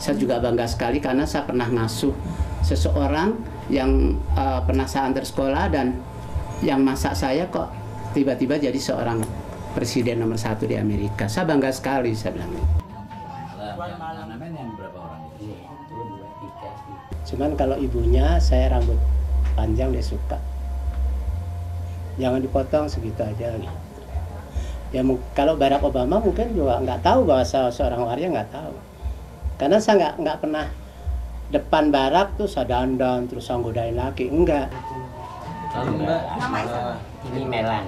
Saya juga bangga sekali karena saya pernah ngasuh seseorang yang pernah saya antar sekolah dan yang masak saya kok tiba-tiba jadi seorang presiden nomor 1 di Amerika. Saya bangga sekali, saya bilang. Cuman kalau ibunya, saya rambut panjang dia suka. Jangan dipotong segitu aja. Ya kalau Barack Obama mungkin juga nggak tahu bahwa seorang waria, nggak tahu. Karena saya nggak pernah depan Barack tuh saya dandan terus saya godain laki, enggak. Ini Melan.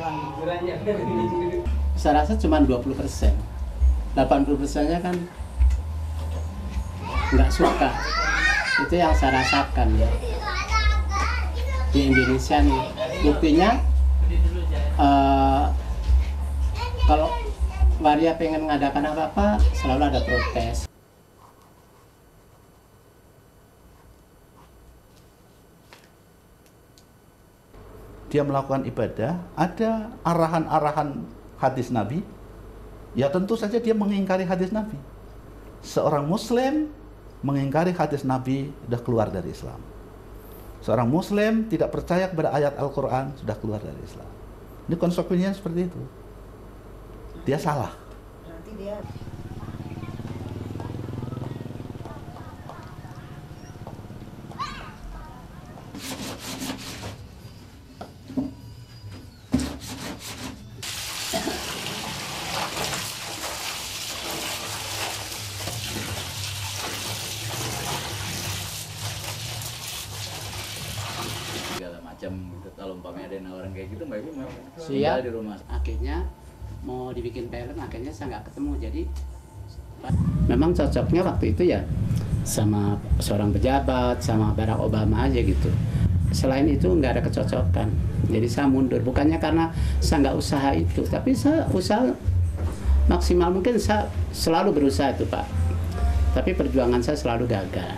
Saya rasa cuma 20%. 80%-nya kan nggak suka. Itu yang saya rasakan ya. Di Indonesia nih. Buktinya kalau waria pengen mengadakan apa-apa selalu ada protes. Dia melakukan ibadah, ada arahan-arahan hadis Nabi, ya tentu saja dia mengingkari hadis Nabi. Seorang Muslim mengingkari hadis Nabi sudah keluar dari Islam. Seorang Muslim tidak percaya kepada ayat Al-Quran sudah keluar dari Islam. Ini konsekuensinya seperti itu. Dia salah. Nanti dia segala macam gitu. Kalau umpamanya ada nawaran kayak gitu, Mbak Ibu mau Siap. di rumah. Akhirnya mau dibikin film, akhirnya saya nggak ketemu. Jadi memang cocoknya waktu itu ya sama seorang pejabat, sama Barack Obama aja gitu. Selain itu nggak ada kecocokan. Jadi saya mundur. Bukannya karena saya nggak usaha itu, tapi saya usaha maksimal mungkin. Saya selalu berusaha itu, Pak. Tapi perjuangan saya selalu gagal.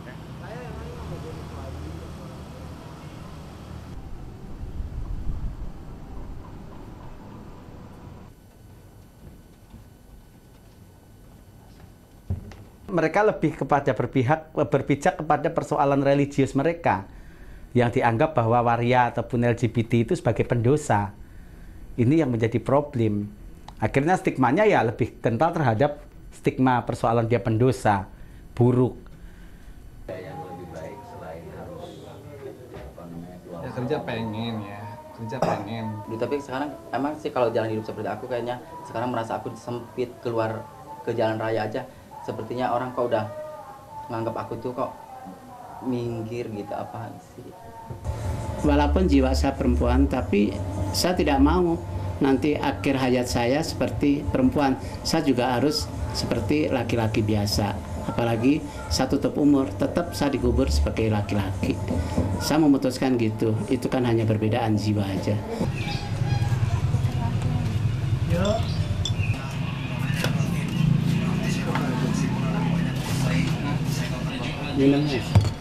Mereka lebih kepada berpijak kepada persoalan religius mereka yang dianggap bahwa waria ataupun LGBT itu sebagai pendosa. Ini yang menjadi problem. Akhirnya stigmanya ya lebih kental terhadap stigma persoalan dia pendosa, buruk. Yang lebih baik selain harus apa namanya keluar. Ya kerja pengen. tapi sekarang emang sih kalau jalan hidup seperti aku kayaknya sekarang merasa aku sempit, keluar ke jalan raya aja sepertinya orang kok udah nganggap aku tuh kok minggir gitu, apa sih. Walaupun jiwa saya perempuan, tapi saya tidak mau nanti akhir hayat saya seperti perempuan. Saya juga harus seperti laki-laki biasa. Apalagi saya tutup umur, tetap saya dikubur sebagai laki-laki. Saya memutuskan gitu. Itu kan hanya perbedaan jiwa aja. Minumnya.